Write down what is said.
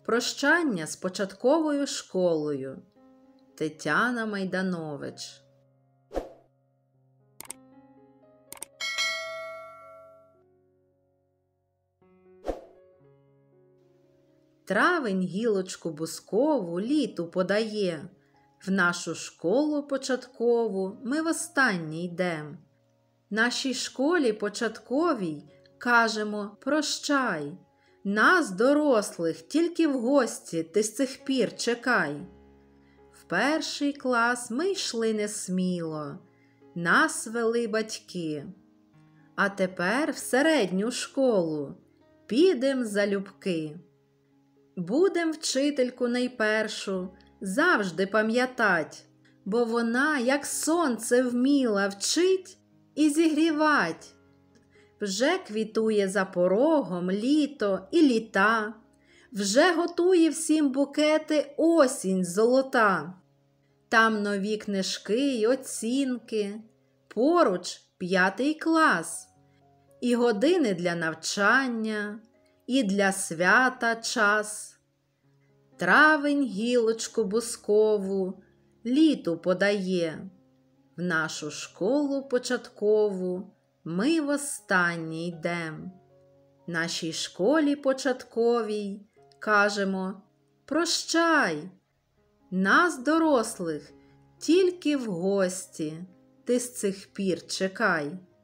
Прощання з початковою школою. Тетяна Майданович. Травень гілочку бускову літу подає. В нашу школу початкову ми востаннє йдем. Нашій школі початковій кажемо прощай. Нас, дорослих, тільки в гості ти з цих пір чекай. В перший клас ми йшли несміло, нас вели батьки. А тепер в середню школу підем залюбки. Будем вчительку найпершу завжди пам'ятать, бо вона, як сонце, вміла вчить і зігрівать. Вже квітує за порогом літо і літа, вже готує всім букети осінь золота. Там нові книжки й оцінки, поруч 5 клас, і години для навчання, і для свята час. Травень гілочку бускову літу подає. В нашу школу початкову ми востаннє йдем. Нашій школі початковій кажемо прощай. Нас, дорослих, тільки в гості ти з цих пір чекай.